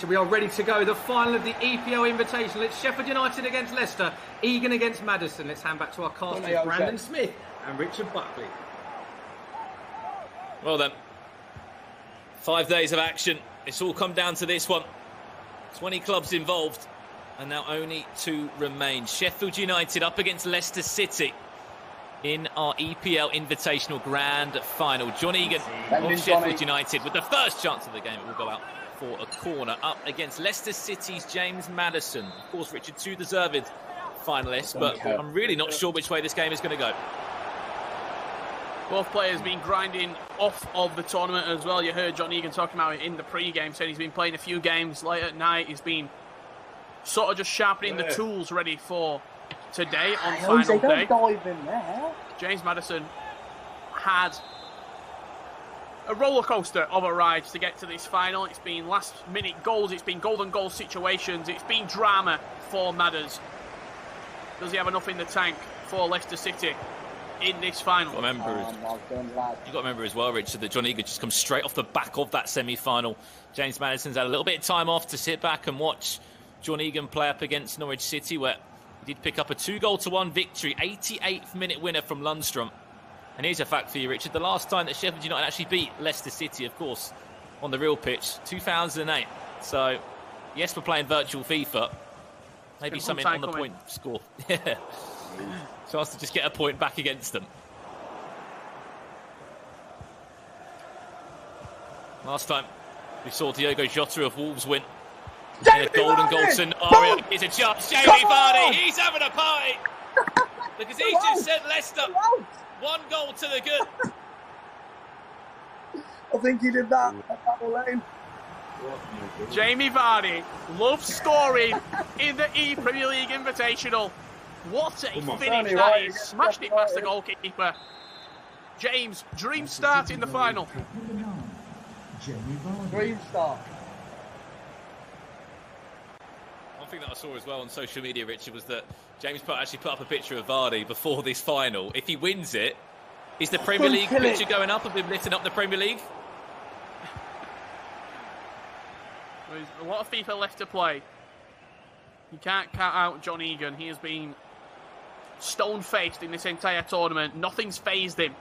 We are ready to go. The final of the EPL Invitational. It's Sheffield United against Leicester, Egan against Maddison. Let's hand back to our casters, Brandon Smith and Richard Buckley. Well then, 5 days of action. It's all come down to this one. 20 clubs involved, and now only 2 remain. Sheffield United up against Leicester City in our EPL Invitational Grand Final. John Egan of Sheffield United with the first chance of the game. It will go out for a corner, up against Leicester City's James Maddison. Of course, Richard, 2 deserved finalists, but I'm really not sure which way this game is going to go. Both players been grinding off of the tournament as well. You heard John Egan talking about it in the pre-game, saying he's been playing a few games late at night. He's been sort of just sharpening the tools ready for today on final day. Dive in there. James Maddison had a roller coaster of a ride to get to this final. It's been last minute goals, it's been golden goal situations, it's been drama for Madders. Does he have enough in the tank for Leicester City in this final? You've got to remember as well, Richard, that John Egan just comes straight off the back of that semi-final. James Maddison's had a little bit of time off to sit back and watch John Egan play up against Norwich City, where he did pick up a 2-1 victory, 88th minute winner from Lundstrom. And here's a fact for you, Richard. The last time that Sheffield United actually beat Leicester City, of course, on the real pitch, 2008. So, yes, we're playing virtual FIFA. Maybe something on the point score. Yeah. Chance to just get a point back against them. Last time we saw Diogo Jota of Wolves win in a golden goal scenario. It's a chance. Jamie Vardy, he's having a party because he just sent Leicester 1 goal to the good. I think he did that at that lane. Jamie Vardy loves scoring in the ePremier League Invitational. What a finish that is. Smashed it past the goalkeeper. James, dream start in the final. Dream start. One thing that I saw as well on social media, Richard, was that James actually put up a picture of Vardy before this final. If he wins it, is the Premier League picture going up? Have we lifting up the Premier League? There's a lot of FIFA left to play. You can't count out John Egan. He has been stone-faced in this entire tournament. Nothing's fazed him.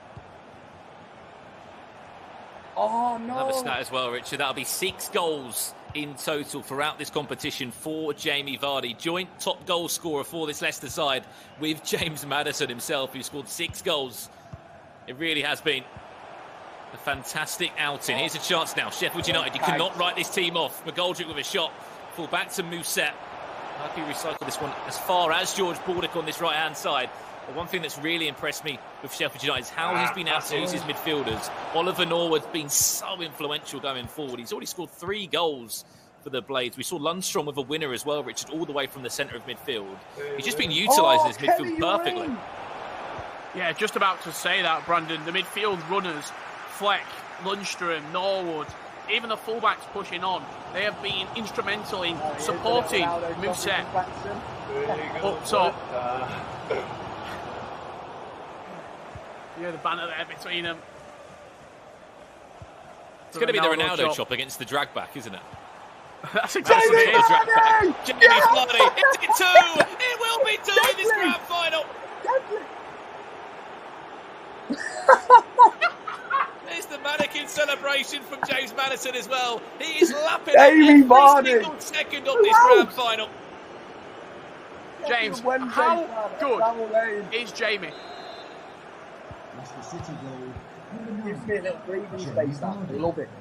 Oh, no. Another stat as well, Richard. That'll be 6 goals in total throughout this competition for Jamie Vardy. Joint top goal scorer for this Leicester side with James Maddison himself, who scored 6 goals. It really has been a fantastic outing. Here's a chance now. Sheffield United, you cannot write this team off. McGoldrick with a shot. Full back to Mousset. How can you recycle this one as far as George Bordick on this right-hand side? But one thing that's really impressed me with Sheffield United is how he's been able to use his midfielders. Oliver Norwood's been so influential going forward. He's already scored 3 goals for the Blades. We saw Lundstrom with a winner as well, Richard, all the way from the centre of midfield. He's just been utilising his midfield perfectly. Yeah, just about to say that, Brandon. The midfield runners, Fleck, Lundstrom, Norwood, even the fullbacks pushing on, they have been instrumental in supporting Mousset up top. Yeah, the banner there between them. It's going to be the Ronaldo chop against the drag back, isn't it? That's exactly it. Jamie Vardy, it's 2! It will be 2 in this grand final! There's the mannequin celebration from James Maddison as well. He is lapping every single second of this grand final. James, how good is Jamie? Gives me a little breathing space, that. I love it.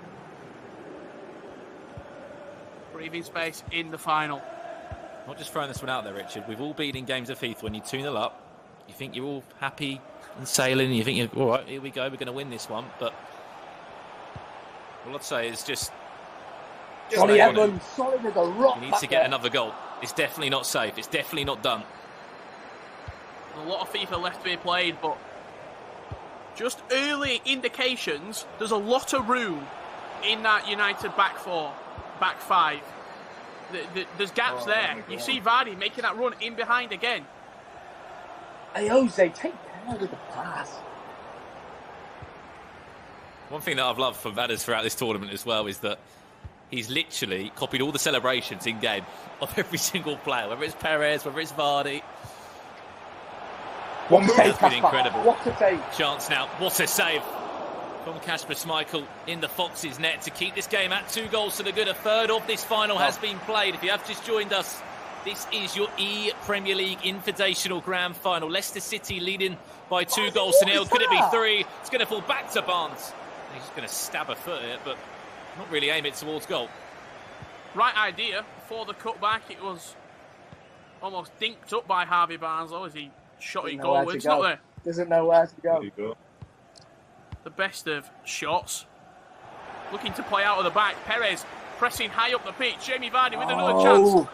Breathing space in the final. Not just throwing this one out there, Richard. We've all been in games of FIFA when you 2-0 up. You think you're all happy and sailing, and you think, all right, here we go, we're going to win this one. But all I'd say is just Johnny Evans, solid as a rock. You need to get another goal. It's definitely not safe. It's definitely not done. A lot of FIFA left to be played, but just early indications, there's a lot of room in that United back 4, back 5. There's gaps there. You see Vardy making that run in behind again. Hey, Jose, take care with the pass. One thing that I've loved from Madders throughout this tournament as well is that He's literally copied all the celebrations in game of every single player, whether it's Perez, whether it's Vardy. What a save, That's been incredible. What a save. Chance now. What a save from Kasper Schmeichel in the Foxes' net to keep this game at 2 goals to the good. A third of this final has been played. If you have just joined us, this is your Premier League Invitational Grand Final. Leicester City leading by 2 goals to 0. Could it be 3? It's going to fall back to Barnes. He's just going to stab a foot at it, but not really aim it towards goal. Right idea for the cutback. It was almost dinked up by Harvey Barnes, though, as he shot it goalwards. Not Doesn't know where to go. There you go. the best of shots. Looking to play out of the back. Perez pressing high up the pitch. Jamie Vardy with another chance.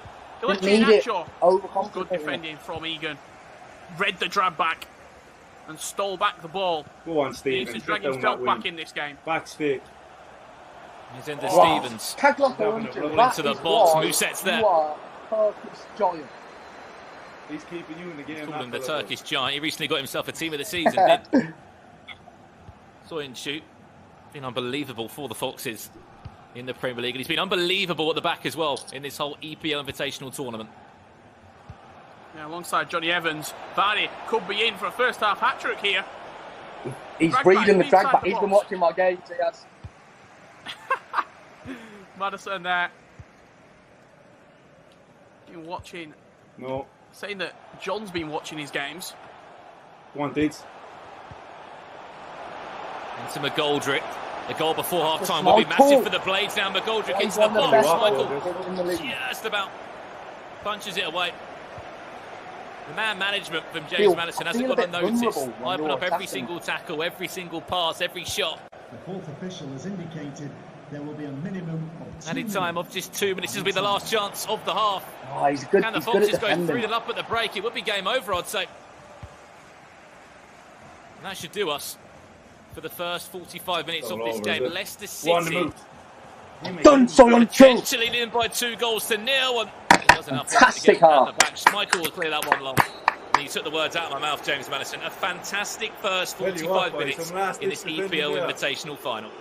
Good defending from Egan. Read the drag back and stole back the ball. Go on, Steve. He needs to drag himself back in this game. Back stick. He's into Stevens. Roll into the box. Muset's there. You are Turkish giant. He's keeping you in the game. Calling the Turkish giant. He recently got himself a team of the season, did. Saw him shoot. Been unbelievable for the Foxes in the Premier League. And he's been unbelievable at the back as well in this whole EPL Invitational tournament. Yeah, alongside Johnny Evans. Vardy could be in for a first half hat-trick here. He's breathing the drag back. He's been watching my games. He has. Maddison there. Been watching. No. Saying that John's been watching his games. Go on, Deeds. Into McGoldrick. The goal before half-time will be massive for the Blades now. McGoldrick into the box. Michael just about punches it away. The man management from James Maddison hasn't gone unnoticed. Wiping up every single tackle, every single pass, every shot. The fourth official has indicated there will be a minimum of 2 Added time of just 2 minutes. This will be the last chance of the half. Oh, he's good. Can the He's good Foxes at go defending. 3-0 up at the break? It would be game over, I'd say. And that should do us for the first 45 minutes of this game. Leicester City Done so on two. potentially leading by 2 goals to 0. And it doesn't have Fantastic to get half. at the back. Schmeichel will clear that one long. And you took the words out of my mouth, James Maddison. A fantastic first 45 minutes in this EPL Invitational final.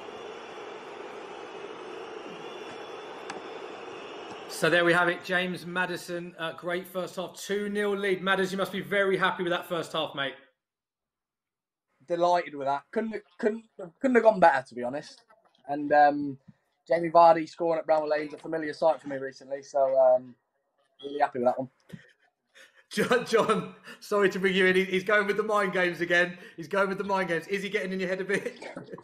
So there we have it, James Maddison. Great first half, 2-0 lead. Madders, you must be very happy with that first half, mate. Delighted with that. Couldn't have gone better, to be honest. And Jamie Vardy scoring at Bramall Lane's a familiar sight for me recently, so really happy with that one. John, sorry to bring you in. He's going with the mind games again. He's going with the mind games. Is he getting in your head a bit?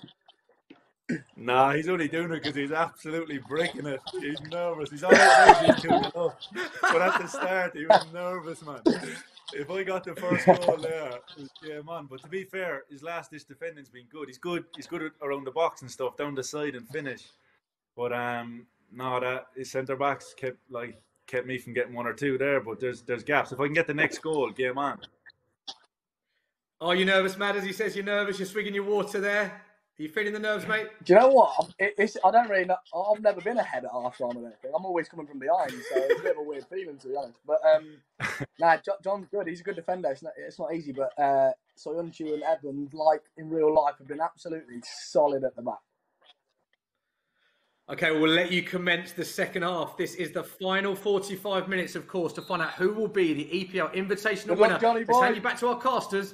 Nah, he's only doing it because he's absolutely breaking it. He's nervous. He's already 2-0. But at the start, he was nervous, man. If I got the first goal there, yeah, man. But to be fair, his last-ditch defending's been good. He's good around the box and stuff, down the side and finish. But no, that his centre backs kept me from getting 1 or 2 there. But there's gaps. If I can get the next goal, game on. Are you nervous, Madders? He says you're nervous. You're swigging your water there. Are you feeling the nerves, mate? Do you know what? I don't really know. I've never been ahead at half time or anything. I'm always coming from behind, so it's a bit of a weird feeling, to be honest. But nah, John's good. He's a good defender. It's not easy, but Soyuncu and Evans, like in real life, have been absolutely solid at the back. Okay, well, we'll let you commence the second half. This is the final 45 minutes, of course, to find out who will be the EPL Invitational winner. Johnny Let's hand you back to our casters.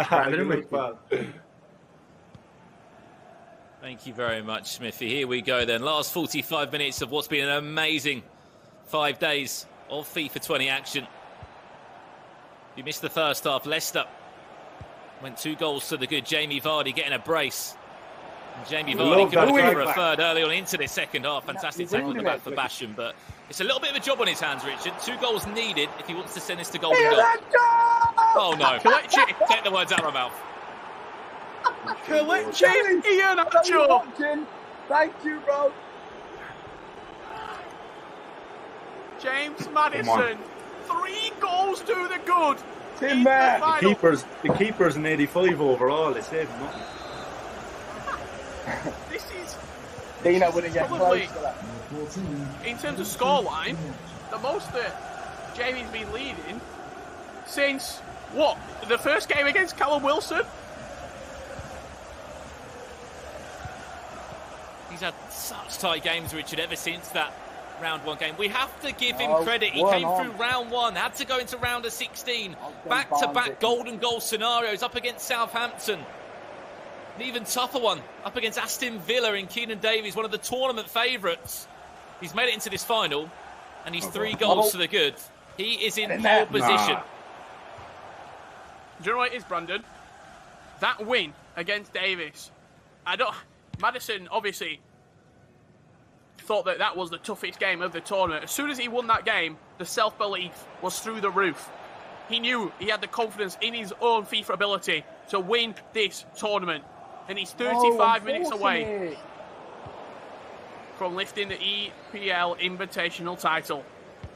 Thank you very much, Smithy. Here we go then. Last 45 minutes of what's been an amazing 5 days of FIFA 20 action. You missed the first half. Leicester went 2 goals to the good. Jamie Vardy getting a brace. And Jamie Vardy could have gone for a third early on into this second half. Fantastic tackle on the back for Basham, but it's a little bit of a job on his hands, Richard. 2 goals needed if he wants to send this to golden goal. Oh no. Take the words out of my mouth. Kelechi Iheanacho. Thank you, bro. James Maddison. 3 goals to the good. Tim there. The keeper's an 85 overall. They saved nothing. This is Dino wouldn't get probably, close to that. in terms of scoreline, the most that Jamie's been leading since, what, the first game against Callum Wilson? He's had such tight games, Richard, ever since that round 1 game. We have to give him credit. He came through round 1, had to go into round of 16. Back-to-back golden goal scenarios up against Southampton. An even tougher one up against Aston Villa in Keenan Davies, one of the tournament favourites. He's made it into this final, and he's 3 goals to the good. He is in pole position. Do you know what it is, Brandon? That win against Davies. Maddison obviously thought that was the toughest game of the tournament. As soon as he won that game, the self-belief was through the roof. He knew he had the confidence in his own FIFA ability to win this tournament. And he's 35 minutes away from lifting the EPL Invitational title.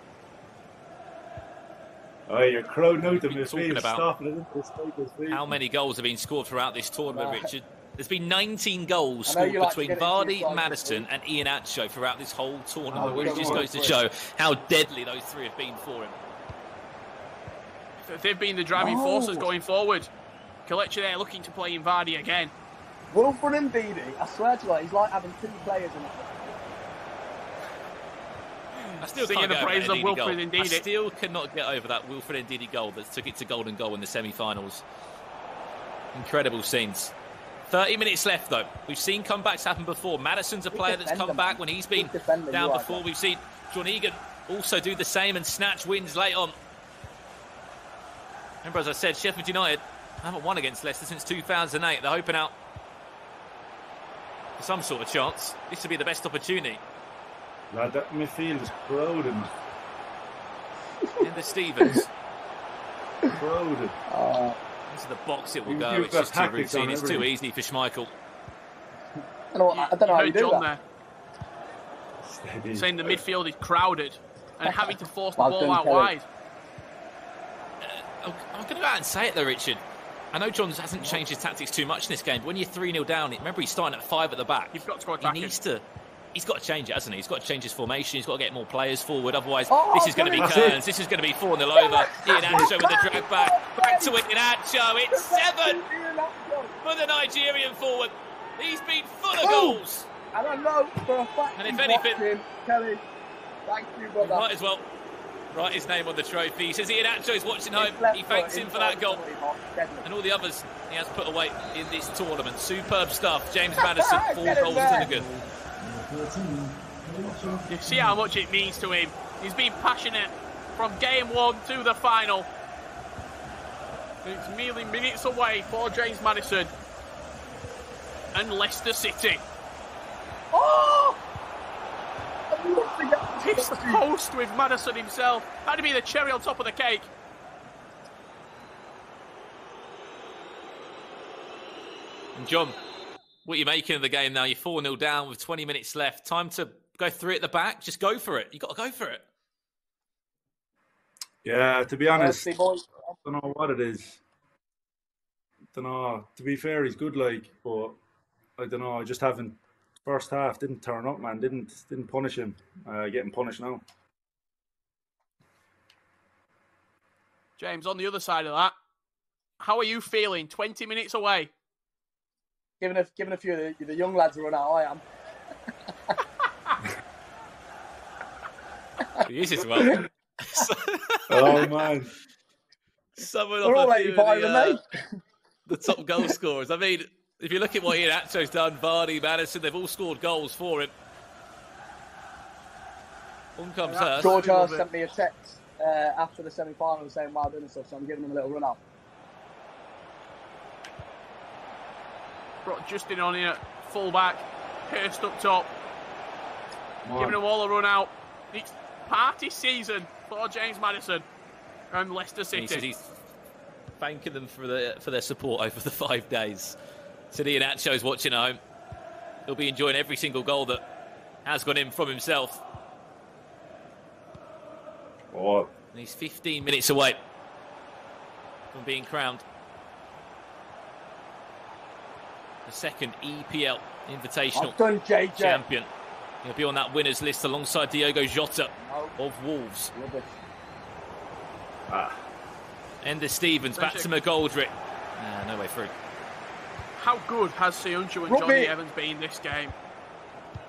Oh, you're crowding out the talking about how many goals have been scored throughout this tournament, Richard. There's been 19 goals scored between Vardy, Maddison and Ian Acho throughout this whole tournament, which just goes to show how deadly those 3 have been for him. They've been the driving forces going forward. Kelechi there looking to play in Vardy again. Wilfred and Ndidi, I swear to you, he's like having 2 players in it. I still singing the praise of Wilfred Ndidi. I still cannot get over that Wilfred Ndidi goal that took it to golden goal in the semi-finals. Incredible scenes. 30 minutes left, though. We've seen comebacks happen before. Maddison's a player that's come back when he's been down before. We've seen John Egan also do the same and snatch wins late on. Remember, as I said, Sheffield United haven't won against Leicester since 2008. They're hoping out for some sort of chance. This would be the best opportunity. Lad, that midfield is crowded. In the Stevens. Crowded. Into the box it will go. It's just too routine. It's too easy for Schmeichel. I don't know how you do John that. There, saying the midfield is crowded and having to force the ball out wide. I'm going to go out and say it though, Richard. I know John hasn't changed his tactics too much in this game, but when you're 3-0 down, remember he's starting at 5 at the back. You've got to go attacking. He's got to change it, hasn't he? He's got to change his formation. He's got to get more players forward. Otherwise, this is going to be Kearns. This is going to be 4-0 over. Ian Acho with the drag back. Back to Ian Acho. It's 7 for the Nigerian forward. He's been full of goals. And I know for a fact and if anything, Kelly, thank you, brother. Might as well write his name on the trophy. He says Ian Acho's watching home. He thanks him for that goal. And all the others he has put away in this tournament. Superb stuff. James Maddison, 4 goals to the good. You see how much it means to him. He's been passionate from game 1 to the final. It's merely minutes away for James Maddison and Leicester City. Hits the post with Maddison himself. Had to be the cherry on top of the cake. And John, what are you making of the game now? You're 4-0 down with 20 minutes left. Time to go through at the back. Just go for it. You've got to go for it. Yeah, to be honest, I don't know what it is. Don't know. To be fair, he's good, but I don't know. I just haven't. First half didn't turn up, man. Didn't punish him. Getting punished now. James, on the other side of that, how are you feeling? 20 minutes away. Giving a few of the young lads a run out, I am. He is as well. Oh man. Someone off a few of the top goal scorers. I mean, if you look at what Ian Acho's done, Vardy, Maddison, they've all scored goals for him. On comes Hurst. George Hurst sent me a text after the semi-final saying well done and stuff, so I'm giving him a little run out. Brought Justin on here, full back, Hurst up top, giving them all a run out. It's party season for James Maddison and Leicester City. He said he's thanking them for their support over the 5 days. So Ian Acho's watching at home. He'll be enjoying every single goal that has gone in from himself. Oh. And he's 15 minutes away from being crowned the second EPL Invitational champion. He'll be on that winners list alongside Diogo Jota of Wolves. Ender Stevens back to McGoldrick. No way through. How good has Seunchu and Johnny Evans been this game?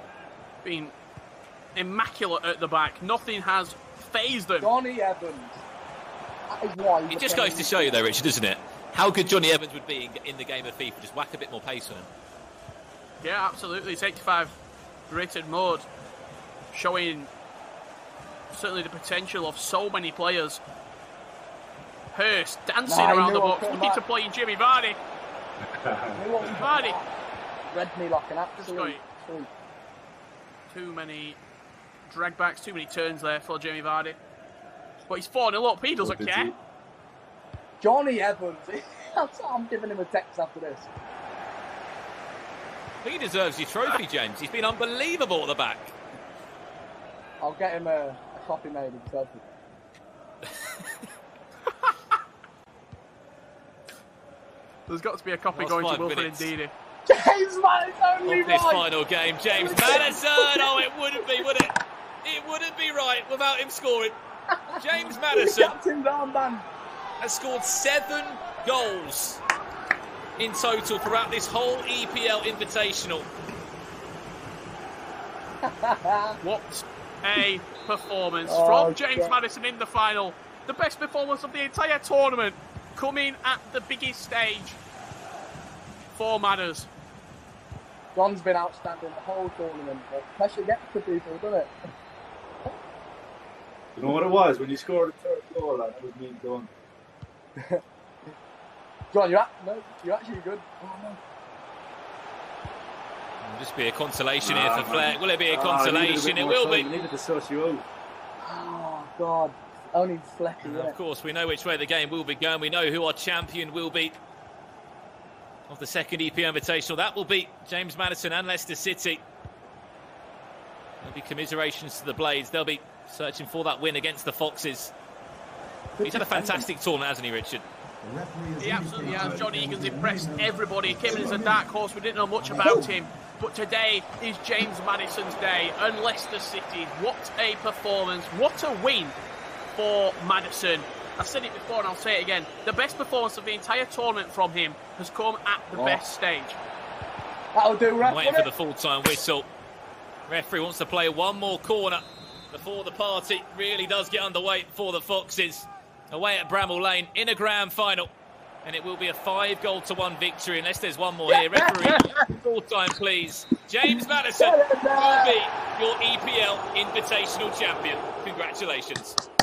been immaculate at the back. Nothing has phased them. Johnny Evans. That is why It just goes to show you, though, Richard, doesn't it? How good Johnny Evans would be in the game of FIFA. Just whack a bit more pace on him. Yeah, absolutely. It's 85 rated mode, showing certainly the potential of so many players. Hurst dancing around the box, looking to play in Jamie Vardy. Vardy. Read me like an absolute freak. Too many dragbacks, too many turns there for Jamie Vardy. But he's 4-0 up, he doesn't care. Johnny Evans. I'm giving him a text after this. He deserves your trophy, James. He's been unbelievable at the back. I'll get him a copy made himself. There's got to be a copy going to Wilfred Ndidi. James Maddison only of this final game, James Maddison. Oh, it wouldn't be, would it? It wouldn't be right without him scoring. James Maddison has scored 7 goals in total throughout this whole EPL Invitational. What a performance from James Maddison in the final. The best performance of the entire tournament, coming at the biggest stage for Madders. John's been outstanding the whole tournament. Pressure gets to people, doesn't it? You know what it was? When you scored the third goal, that was me done. John, you're actually good. Oh, no. It'll just be a consolation here for Fleck. Will it be a consolation? It will be. We needed to sort you out. Oh, God. Only Fleck. Of course, we know which way the game will be going. We know who our champion will be of the second EPL Invitational. That will be James Maddison and Leicester City. There'll be commiserations to the Blades. They'll be searching for that win against the Foxes. He's had a fantastic tournament, hasn't he, Richard? He absolutely has. John Egan's impressed everybody. He came in as a dark horse. We didn't know much about him. But today is James Maddison's day. And Leicester City, what a performance. What a win for Maddison. I've said it before and I'll say it again. The best performance of the entire tournament from him has come at the best stage. That'll do, ref. Waiting for the full-time whistle. Referee wants to play one more corner before the party really does get underway for the Foxes. Away at Bramall Lane in a grand final. And it will be a 5-1 victory unless there's one more here. Referee, full-time please. James Maddison will be your EPL Invitational champion. Congratulations.